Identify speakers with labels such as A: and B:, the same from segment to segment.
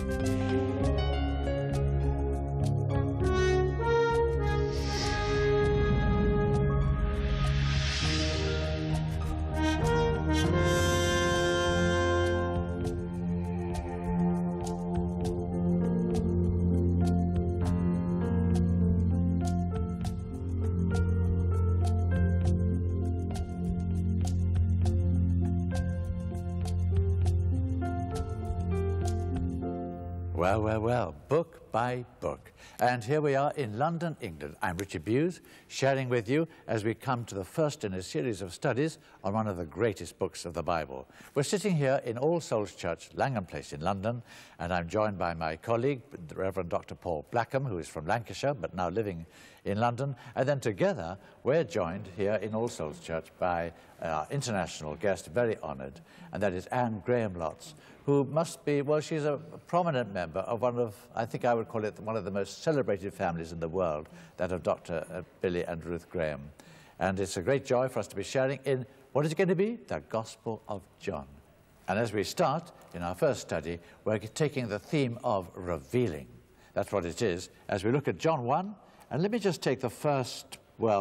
A: Well, well, well, book by book. And here we are in London, England. I'm Richard Bewes, sharing with you as we come to the first in a series of studies on one of the greatest books of the Bible. We're sitting here in All Souls Church, Langham Place in London, and I'm joined by my colleague, the Reverend Dr. Paul Blackham, who is from Lancashire, but now living in London. And then together, we're joined here in All Souls Church by our international guest, very honoured, and that is Anne Graham-Lotz, who must be, well, she's a prominent member of one of, I think I would call it one of the most celebrated families in the world, that of Dr. Billy and Ruth Graham. And it's a great joy for us to be sharing in, what is it going to be? The Gospel of John. And as we start in our first study, we're taking the theme of revealing. That's what it is, as we look at John 1. And let me just take the first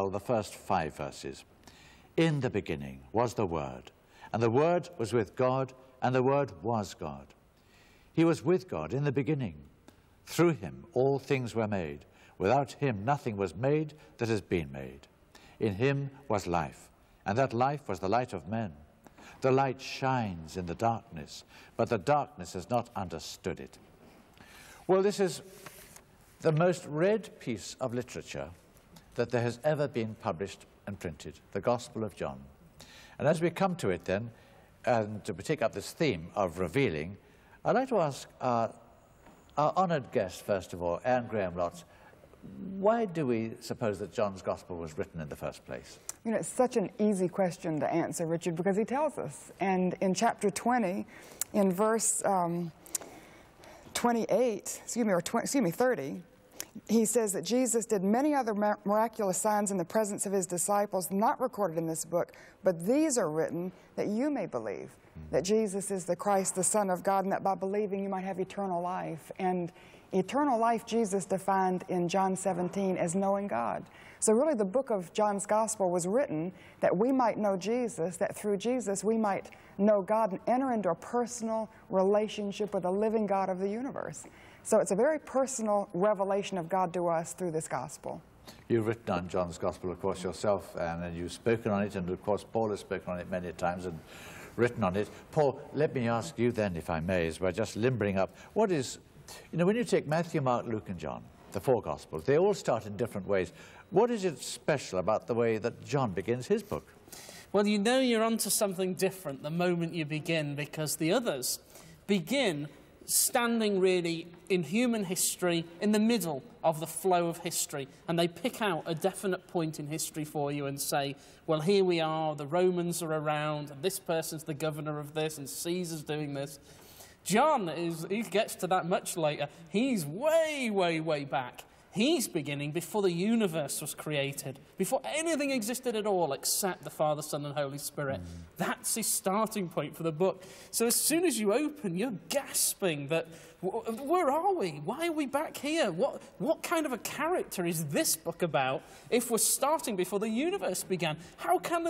A: 5 verses. In the beginning was the Word, and the Word was with God, and the Word was God. He was with God in the beginning. Through him all things were made. Without him nothing was made that has been made. In him was life, and that life was the light of men. The light shines in the darkness, but the darkness has not understood it. Well, this is the most read piece of literature that there has ever been published and printed, the Gospel of John. And as we come to it then, and to take up this theme of revealing, I'd like to ask our honoured guest, first of all, Anne Graham-Lotz, why do we suppose that John's Gospel was written in the first place?
B: You know, it's such an easy question to answer, Richard, because he tells us. And in chapter 20, in verse 30, he says that Jesus did many other miraculous signs in the presence of his disciples, not recorded in this book, but these are written that you may believe that Jesus is the Christ, the Son of God, and that by believing you might have eternal life. And eternal life Jesus defined in John 17 as knowing God. So really the book of John's Gospel was written that we might know Jesus, that through Jesus we might know God and enter into a personal relationship with the living God of the universe. So it's a very personal revelation of God to us through this Gospel.
A: You've written on John's Gospel, of course, yourself, and you've spoken on it, and of course Paul has spoken on it many times and written on it. Paul, let me ask you then, if I may, as we're just limbering up, what is, you know, when you take Matthew, Mark, Luke, and John, the 4 Gospels, they all start in different ways. What is it special about the way that John begins his book?
C: Well, you know you're onto something different the moment you begin, because the others begin standing really in human history in the middle of the flow of history, and they pick out a definite point in history for you and say, well, here we are, the Romans are around, and this person's the governor of this, and Caesar's doing this. John, he gets to that much later. He's way, way, way back. He's beginning before the universe was created, before anything existed at all except the Father, Son, and Holy Spirit. That's his starting point for the book. So as soon as you open, you're gasping that, where are we? Why are we back here? What kind of a character is this book about if we're starting before the universe began? How can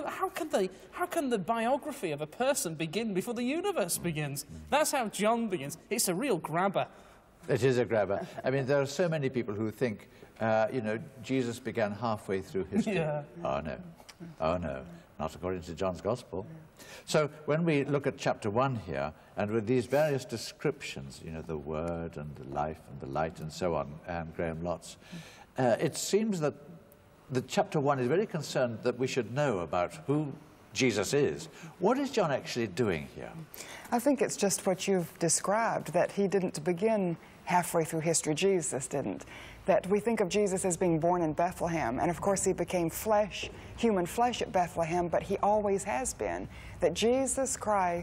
C: the biography of a person begin before the universe begins? That's how John begins. It's a real grabber.
A: It is a grabber. I mean, there are so many people who think, you know, Jesus began halfway through history.
C: Yeah.
A: Oh, no. Oh, no. Not according to John's Gospel. So when we look at chapter 1 here, and with these various descriptions, you know, the Word and the life and the light and so on, and Graham-Lotz, it seems that the chapter 1 is very concerned that we should know about who Jesus is. What is John actually doing here?
B: I think it's just what you've described, that he didn't begin halfway through history. Jesus didn't. That we think of Jesus as being born in Bethlehem, and of course he became flesh, human flesh at Bethlehem, but he always has been. That Jesus Christ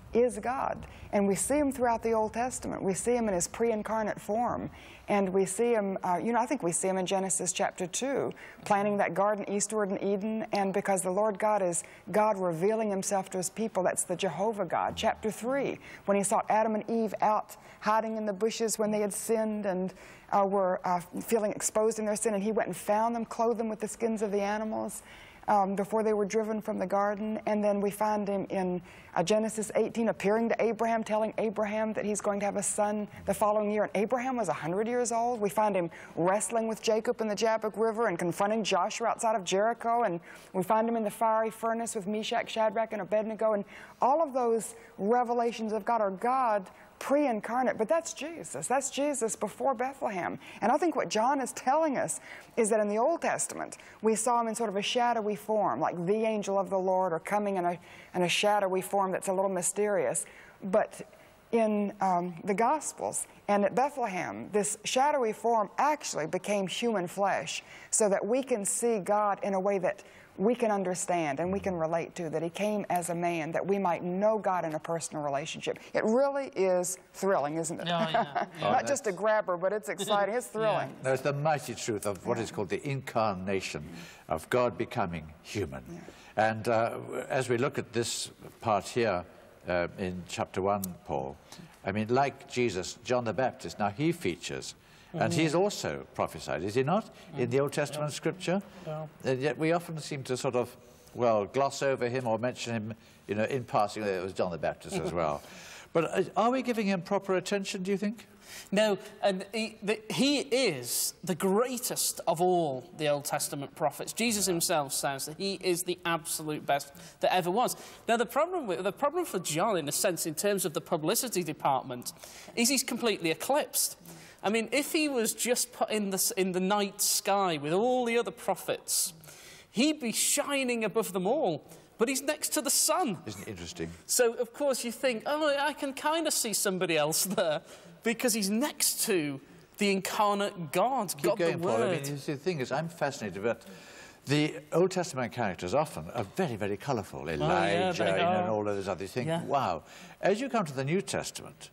B: is God. And we see him throughout the Old Testament. We see him in his pre-incarnate form. And we see him, I think we see him in Genesis chapter 2, planting that garden eastward in Eden. And because the Lord God is God revealing himself to his people, that's the Jehovah God. Chapter 3, when he sought Adam and Eve out hiding in the bushes when they had sinned and were feeling exposed in their sin, and he went and found them, clothed them with the skins of the animals before they were driven from the garden. And then we find him in Genesis 18 appearing to Abraham, telling Abraham that he's going to have a son the following year. And Abraham was 100 years old. We find him wrestling with Jacob in the Jabbok River and confronting Joshua outside of Jericho. And we find him in the fiery furnace with Meshach, Shadrach, and Abednego. And all of those revelations of God are God pre-incarnate, but that's Jesus. That's Jesus before Bethlehem. And I think what John is telling us is that in the Old Testament, we saw him in sort of a shadowy form, like the angel of the Lord, or coming in a shadowy form that's a little mysterious. But in the Gospels and at Bethlehem, this shadowy form actually became human flesh so that we can see God in a way that we can understand and we can relate to, that he came as a man that we might know God in a personal relationship. It really is thrilling, isn't it?
C: Oh, yeah.
B: Not just a grabber, but it's exciting. It's thrilling.
A: No, it's the mighty truth of what is called the incarnation of God becoming human. And as we look at this part here in chapter 1, Paul, I mean, like Jesus, John the Baptist, now he features. And he's also prophesied, is he not, in the Old Testament scripture? And yet we often seem to sort of, well, gloss over him or mention him, you know, in passing. It was John the Baptist as well. But are we giving him proper attention, do you think?
C: No, and he is the greatest of all the Old Testament prophets. Jesus himself says that he is the absolute best that ever was. Now, the problem for John, in a sense, in terms of the publicity department, is he's completely eclipsed. I mean, if he was just put in the night sky with all the other prophets, he'd be shining above them all. But he's next to the sun.
A: Isn't it interesting?
C: So, of course, you think, oh, I can kind of see somebody else there, because he's next to the incarnate God,
A: Keep
C: God
A: going,
C: the Word.
A: Paul. I mean, the thing is, I'm fascinated, but the Old Testament characters often are very, very colourful. Elijah, and all of those others. You think, wow. As you come to the New Testament,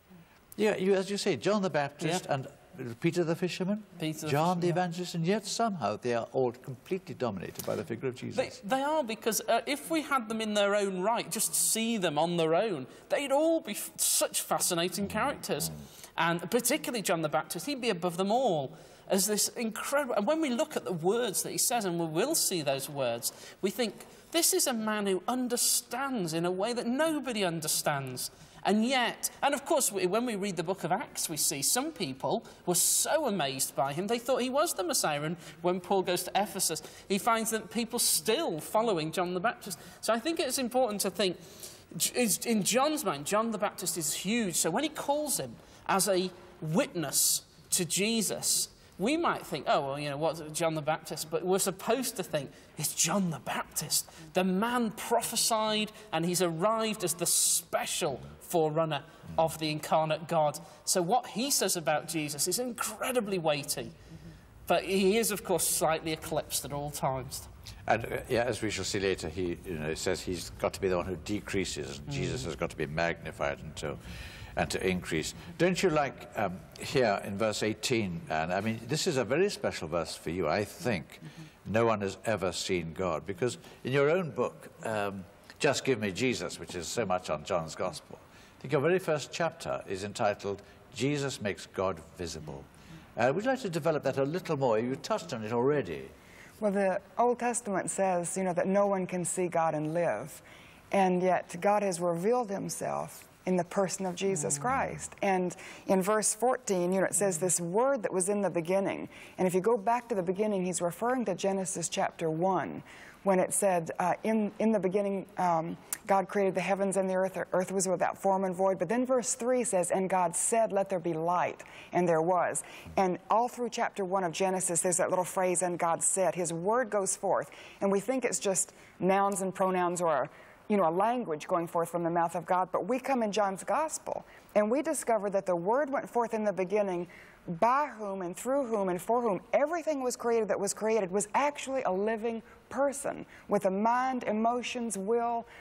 A: as you say, John the Baptist and Peter the fisherman, John the evangelist, and yet somehow they are all completely dominated by the figure of Jesus.
C: They are, because if we had them in their own right, just see them on their own, they'd all be such fascinating characters. And particularly John the Baptist, he'd be above them all as this incredible... And when we look at the words that he says, and we will see those words, we think, this is a man who understands in a way that nobody understands. And yet, and of course, when we read the book of Acts, we see some people were so amazed by him, they thought he was the Messiah. And when Paul goes to Ephesus, he finds that people still following John the Baptist. So I think it's important to think, in John's mind, John the Baptist is huge. So when he calls him as a witness to Jesus, we might think, oh, well, you know, what's John the Baptist? But we're supposed to think, it's John the Baptist. The man prophesied, and he's arrived as the special forerunner of the incarnate God. So what he says about Jesus is incredibly weighty. But he is, of course, slightly eclipsed at all times.
A: And as we shall see later, it says he's got to be the one who decreases, and Jesus has got to be magnified and to increase. Don't you like here in verse 18, and I mean, this is a very special verse for you, I think. No one has ever seen God, because in your own book, Just Give Me Jesus, which is so much on John's Gospel, I think your very first chapter is entitled, Jesus Makes God Visible. Would you like to develop that a little more? You touched on it already.
B: Well, the Old Testament says, you know, that no one can see God and live. And yet God has revealed himself in the person of Jesus Christ. And in verse 14, you know, it says this word that was in the beginning. And if you go back to the beginning, he's referring to Genesis chapter 1, when it said, in the beginning, God created the heavens and the earth. The earth was without form and void. But then verse 3 says, and God said, let there be light. And there was. And all through chapter 1 of Genesis, there's that little phrase, and God said. His word goes forth. And we think it's just nouns and pronouns, or you know, a language going forth from the mouth of God. But we come in John's Gospel, and we discover that the Word went forth in the beginning, by whom and through whom and for whom everything was created that was created, was actually a living person with a mind, emotions, will,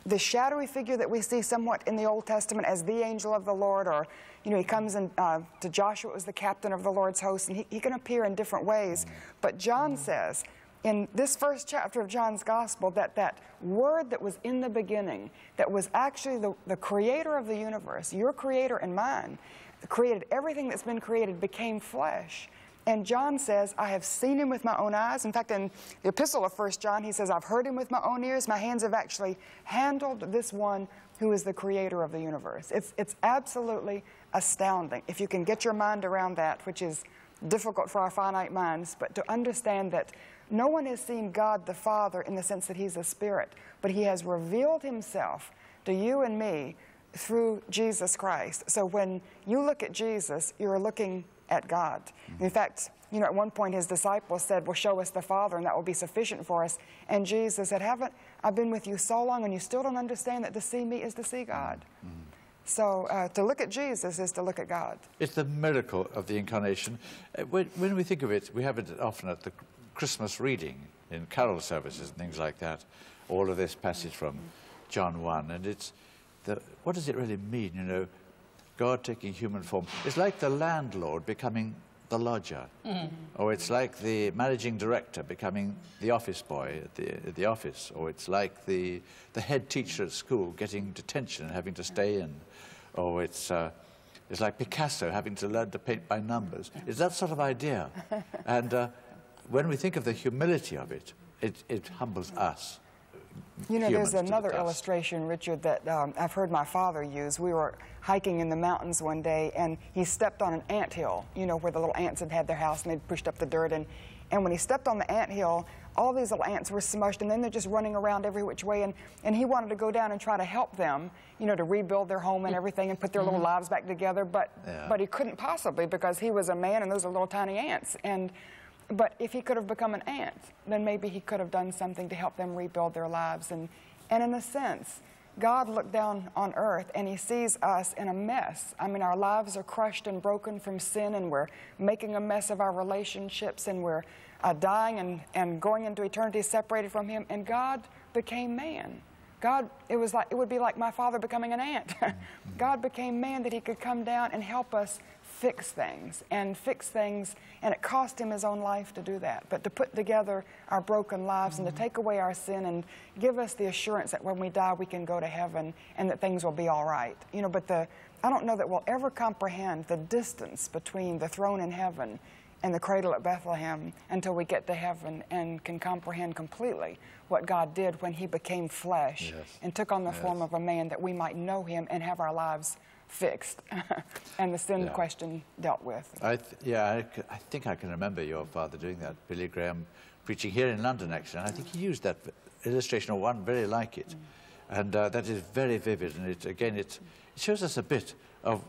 B: the shadowy figure that we see somewhat in the Old Testament as the angel of the Lord, or, you know, he comes in, to Joshua, it was the captain of the Lord's host, and he can appear in different ways. But John says, in this first chapter of John's Gospel, that word that was in the beginning, that was actually the creator of the universe, your creator and mine, created everything that's been created, became flesh. And John says, I have seen him with my own eyes. In fact, in the epistle of 1 John, he says, I've heard him with my own ears. My hands have actually handled this one who is the creator of the universe. It's absolutely astounding. If you can get your mind around that, which is difficult for our finite minds, but to understand that no one has seen God the Father in the sense that he's a spirit, but he has revealed himself to you and me through Jesus Christ. So when you look at Jesus, you're looking at God. In fact, you know, at one point his disciples said, well, show us the Father and that will be sufficient for us. And Jesus said, I've been with you so long and you still don't understand that to see me is to see God. So to look at Jesus is to look at God.
A: It's the miracle of the incarnation. When we think of it, we have it often at the Christmas reading in carol services and things like that. All of this passage from John 1. And it's what does it really mean, you know? God taking human form. It's like the landlord becoming the lodger. Or it's like the managing director becoming the office boy at the office. Or it's like the head teacher at school getting detention and having to stay in. Or it's like Picasso having to learn to paint by numbers. It's that sort of idea. And when we think of the humility of it, it humbles us.
B: You know, there's another illustration, Richard, that I've heard my father use. We were hiking in the mountains one day, and he stepped on an anthill, you know, where the little ants had their house, and they'd pushed up the dirt. And when he stepped on the anthill, all these little ants were smushed, and then they're just running around every which way. And he wanted to go down and try to help them, you know, to rebuild their home and everything and put their little lives back together. But he couldn't possibly, because he was a man, and those are little tiny ants. But if he could have become an ant, then maybe he could have done something to help them rebuild their lives. And in a sense, God looked down on earth and he sees us in a mess. I mean, our lives are crushed and broken from sin, and we're making a mess of our relationships, and we're dying and going into eternity separated from him. And God became man. It would be like my father becoming an ant. God became man that he could come down and help us fix things, and it cost him his own life to do that. But to put together our broken lives and to take away our sin and give us the assurance that when we die we can go to heaven and that things will be all right. You know, but I don't know that we'll ever comprehend the distance between the throne in heaven and the cradle at Bethlehem until we get to heaven and can comprehend completely what God did when he became flesh and took on the form of a man, that we might know him and have our lives fixed and the sin question dealt with.
A: I think I can remember your father doing that, Billy Graham, preaching here in London, actually. And I think he used that illustration, or one very like it. And that is very vivid. And it shows us a bit of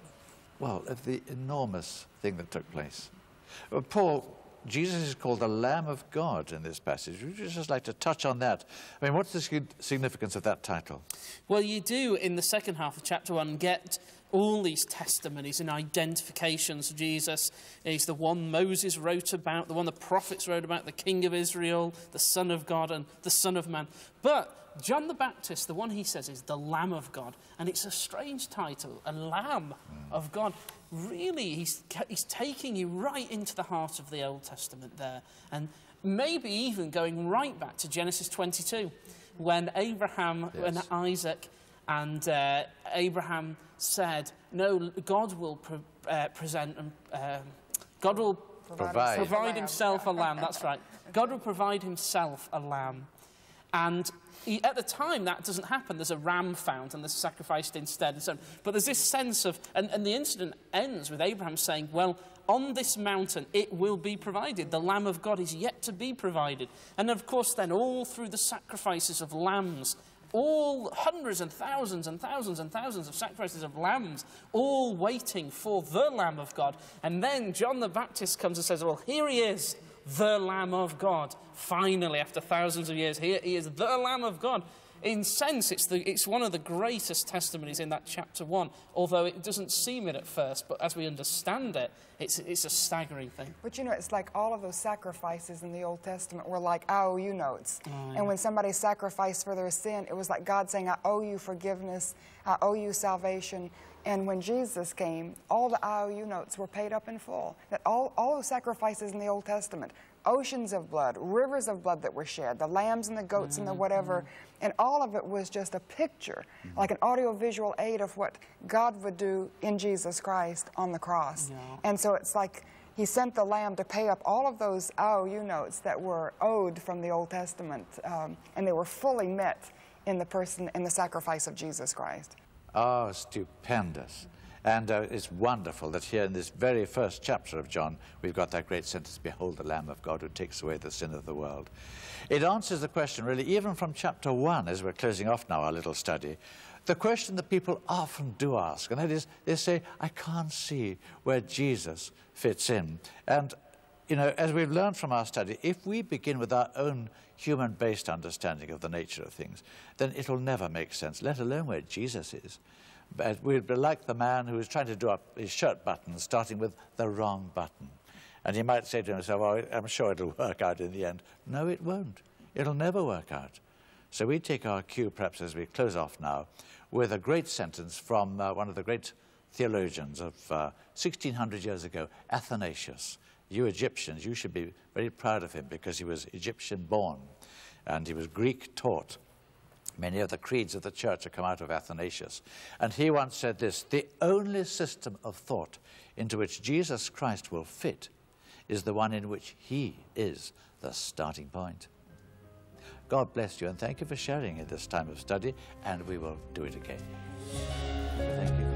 A: the enormous thing that took place. Paul, Jesus is called the Lamb of God in this passage. Would you just like to touch on that? I mean, what's the significance of that title?
C: Well, you do, in the second half of chapter 1, get all these testimonies and identifications of Jesus. He's the one Moses wrote about, the one the prophets wrote about, the King of Israel, the Son of God, and the Son of Man. But John the Baptist, the one he says is the Lamb of God. And it's a strange title, a Lamb of God. Really, he's taking you right into the heart of the Old Testament there. And maybe even going right back to Genesis 22, when Abraham and Isaac and Abraham said, no, God will provide himself a lamb. That's right. God will provide himself a lamb. And at the time, that doesn't happen. There's a ram found and there's sacrificed instead. And so, but there's this sense of, and the incident ends with Abraham saying, well, on this mountain it will be provided. The Lamb of God is yet to be provided. And of course then all through the sacrifices of lambs, all hundreds and thousands and thousands and thousands of sacrifices of lambs, all waiting for the Lamb of God. And then John the Baptist comes and says, well, here he is, the Lamb of God. Finally, after thousands of years, here he is, the Lamb of God. in sense, it's one of the greatest testimonies in that chapter 1, although it doesn't seem it at first, but as we understand it, it's a staggering thing.
B: But you know, it's like all of those sacrifices in the Old Testament were like IOU notes.
C: Oh, yeah.
B: And when somebody sacrificed for their sin, it was like God saying, I owe you forgiveness, I owe you salvation. And when Jesus came, all the IOU notes were paid up in full. That all those sacrifices in the Old Testament, oceans of blood, rivers of blood that were shed, the lambs and the goats and the whatever, and all of it was just a picture, like an audiovisual aid of what God would do in Jesus Christ on the cross.
C: Yeah.
B: And so it's like he sent the lamb to pay up all of those IOU notes that were owed from the Old Testament, and they were fully met in the person and the sacrifice of Jesus Christ.
A: Oh, stupendous. And it's wonderful that here in this very first chapter of John, we've got that great sentence, behold the Lamb of God who takes away the sin of the world. It answers the question, really, even from chapter 1, as we're closing off now our little study, the question that people often do ask, and that is, they say, I can't see where Jesus fits in. And, you know, as we've learned from our study, if we begin with our own human-based understanding of the nature of things, then it'll never make sense, let alone where Jesus is. But we'd be like the man who was trying to do up his shirt buttons, starting with the wrong button. And he might say to himself, oh, I'm sure it'll work out in the end. No, it won't. It'll never work out. So we take our cue, perhaps as we close off now, with a great sentence from one of the great theologians of 1600 years ago, Athanasius. You Egyptians, you should be very proud of him because he was Egyptian-born and he was Greek-taught. Many of the creeds of the church have come out of Athanasius. And he once said this, the only system of thought into which Jesus Christ will fit is the one in which he is the starting point. God bless you and thank you for sharing in this time of study, and we will do it again. Thank you.